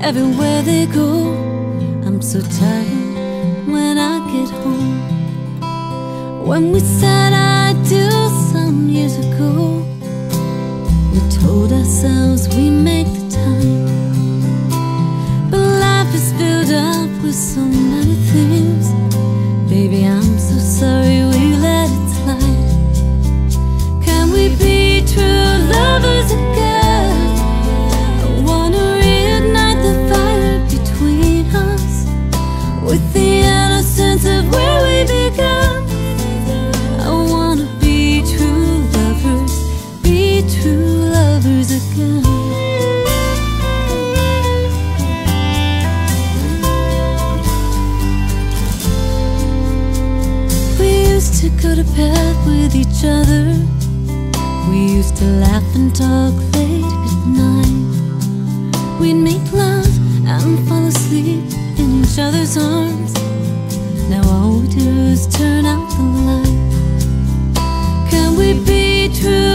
everywhere they go. I'm so tired when I get home. When we said I do some years ago, we told ourselves we make the time. But life is filled up with so many things. Baby, I'm so sorry we let it slide. Can we be true lovers again? I wanna reignite the fire between us, with the innocence of where we began. I wanna be true lovers again. We used to go to bed with each other. We used to laugh and talk late at night. We'd make love and fall asleep in each other's arms. Now all we do is turn out the light. Can we be true